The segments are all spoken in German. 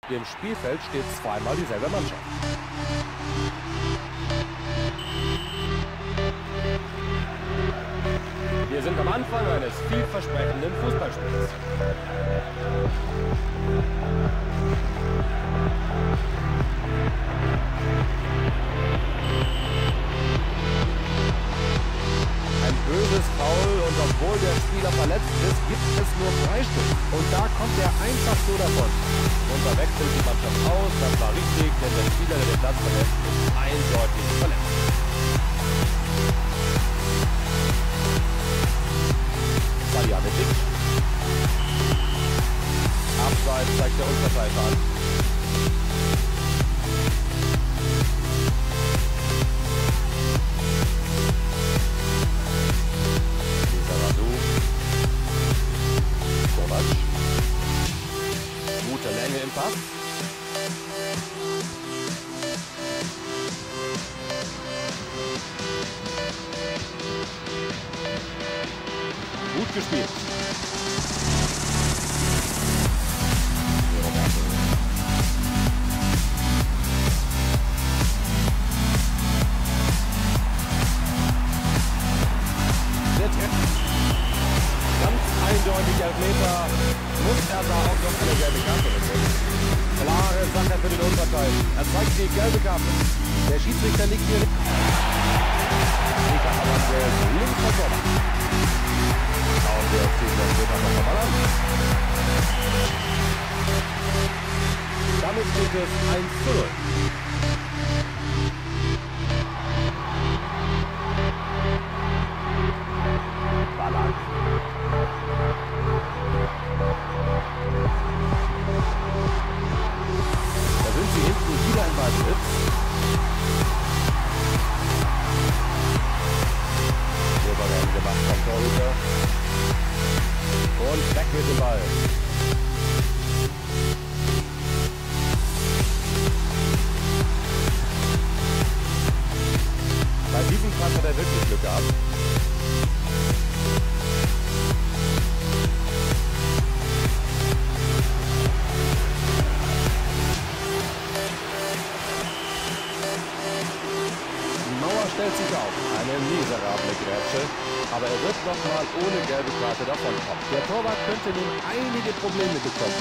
Dem Spielfeld steht zweimal dieselbe Mannschaft. Wir sind am Anfang eines vielversprechenden Fußballspiels. Ein böses Foul und obwohl der Spieler verletzt ist, gibt es nur Freistoß. Und da kommt er einfach so davon. Und da wechselt die Mannschaft aus. Das war richtig, denn der Spieler, der den Platz verlässt, ist eindeutig verletzt. Salihamidzic. Abseits zeigt der Unverteidiger an. Gute Länge im Pass. Gut gespielt. Der Treffer. Ganz eindeutig Elfmeter. Muss er da auch noch eine gelbe Karte bekommen. Klare Sache für den Unverteidigten. Er zeigt die gelbe Karte. Der Schiedsrichter liegt hier nicht. Links von Sommer. Schauen wir uns diesen Elfmeter noch einmal an. Damit steht es 1:0. Ballack. Da sind sie hinten wieder im Ballbesitz. Souverän gemacht vom Torhüter. Und weg mit dem Ball. Bei diesem Pass hat er wirklich Glück gehabt. Stellt sich auf. Eine miserable Grätsche. Aber er wird nochmal ohne gelbe Karte davonkommen. Der Torwart könnte nun einige Probleme bekommen.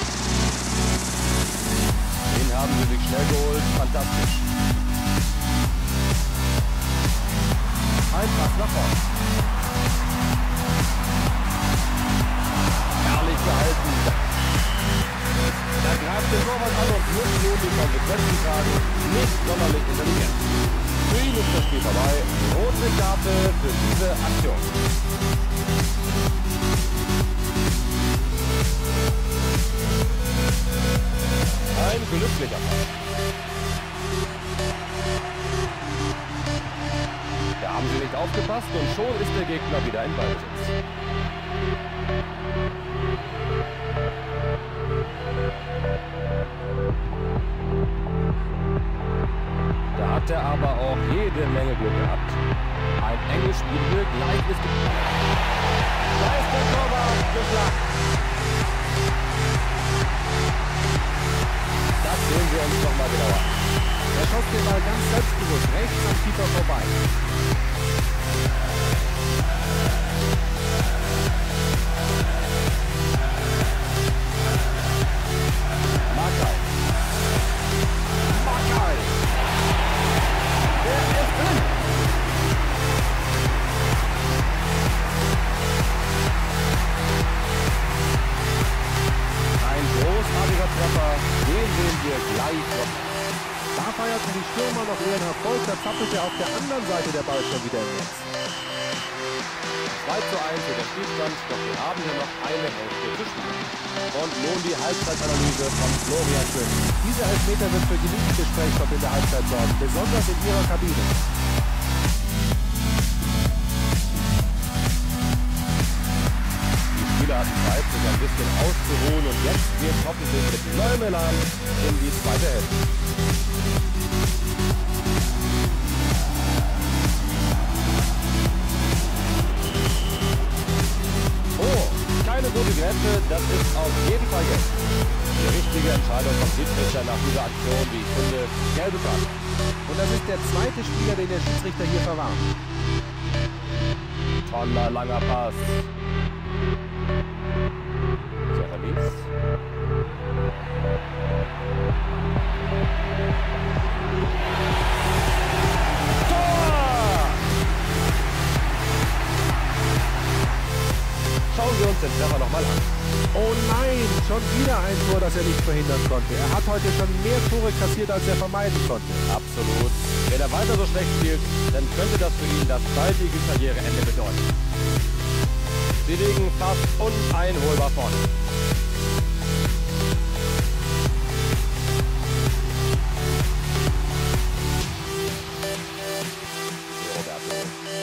Den haben sie sich schnell geholt. Fantastisch. Ein Pass nach vorne. Herrlich gehalten. Da greift der Torwart an und muss nun die Konsequenzen tragen. Nicht sonderlich intelligent. Für ihn ist das Spiel vorbei. Rote Karte für diese Aktion. Ein glücklicher Fall. Da haben sie nicht aufgepasst und schon ist der Gegner wieder in Ballbesitz. Da hat er aber auch jede Menge Glück gehabt. Ein enges Spiel hier, gleich ist da ist der Torwart geschlagen. Das sehen wir uns nochmal genauer an. Er schoss den Ball ganz selbstbewusst rechts am Keeper vorbei. Makai. Den sehen wir gleich kommen. Da feierten die Stürmer noch ihren Erfolg, da zappelte auf der anderen Seite der Ball schon wieder im Netz. 2:1 für den Spielstand, doch wir haben ja noch eine Hälfte zu spielen. Und nun die Halbzeitanalyse von Florian König. Dieser Elfmeter wird für genügend Gesprächsstoff in der Halbzeit sorgen, besonders in ihrer Kabine. Hatten Zeit, sich ein bisschen auszuruhen und jetzt geht hoffentlich mit neuem Elan in die zweite Hälfte. Oh, keine gute Grenze, das ist auf jeden Fall jetzt. Die richtige Entscheidung vom Schiedsrichter nach dieser Aktion, wie ich finde, gelbe Karte. Und das ist der zweite Spieler, den der Schiedsrichter hier verwarnt. Toller, langer Pass. Serramis. Tor! Schauen wir uns den Treffer nochmal an. Oh nein, schon wieder ein Tor, das er nicht verhindern konnte. Er hat heute schon mehr Tore kassiert, als er vermeiden konnte. Absolut. Wenn er weiter so schlecht spielt, dann könnte das für ihn das baldige Karriereende bedeuten. Sie liegen fast uneinholbar vorne. Roberto.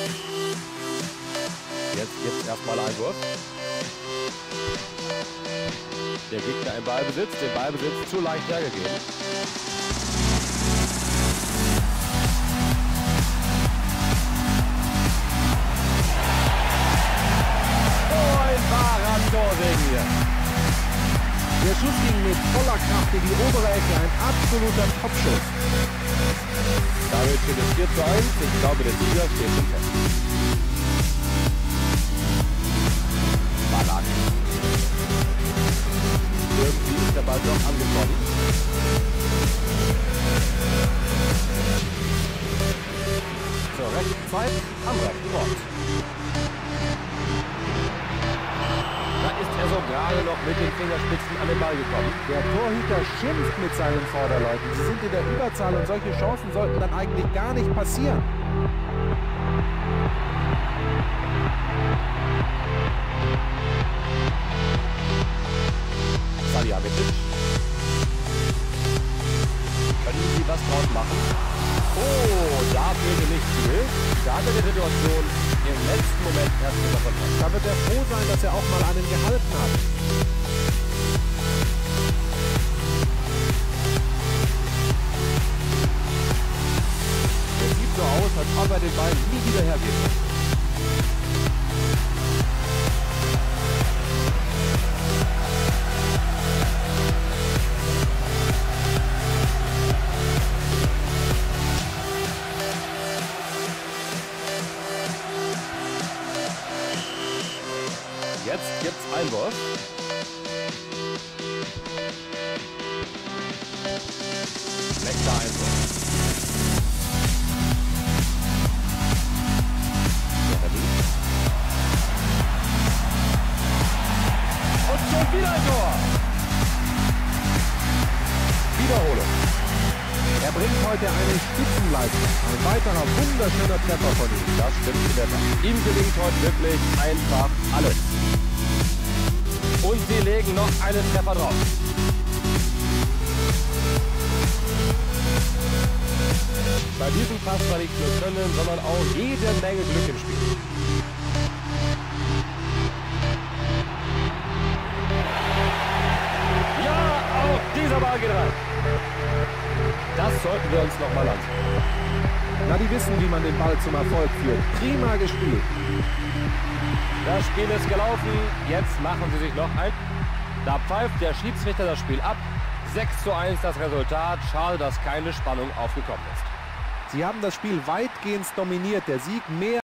Jetzt gibt es erstmal Einwurf. Der Gegner im Ballbesitz, den Ballbesitz zu leicht hergegeben. Hier. Der Schuss ging mit voller Kraft in die obere Ecke. Ein absoluter Topschuss. Damit steht es 4:1. Ich glaube, der Sieger steht schon fest. Ballack. Irgendwie ist der Ball doch angekommen. Zur rechten Zeit am rechten Ort. Er so gerade noch mit den Fingerspitzen an den Ball gekommen. Der Torhüter schimpft mit seinen Vorderleuten. Sie sind in der Überzahl und solche Chancen sollten dann eigentlich gar nicht passieren. Salihamidzic. Können Sie was draus machen? Oh, da fehlte nicht viel. Da hat er die Situation im letzten Moment erst davon. Da wird er froh sein, dass er auch mal einen gehalten hat. Es sieht so aus, als ob er den Ball nie wieder hergibt. Jetzt gibt's Einwurf. Schlechter Einwurf. Und schon wieder ein Tor. Wiederholung. Er bringt heute eine Spitzenleistung. Ein weiterer wunderschöner Treffer von ihm. Das stimmt in der Tat. Ihm gelingt heute wirklich einfach alles. Und sie legen noch einen Treffer drauf. Bei diesem Pass war nicht nur Können, sondern auch jede Menge Glück im Spiel. Ja, auch dieser Ball geht rein. Das sollten wir uns nochmal ansehen. Na, die wissen, wie man den Ball zum Erfolg führt. Prima gespielt. Das Spiel ist gelaufen. Jetzt machen sie sich noch ein. Da pfeift der Schiedsrichter das Spiel ab. 6:1 das Resultat. Schade, dass keine Spannung aufgekommen ist. Sie haben das Spiel weitgehend dominiert. Der Sieg mehr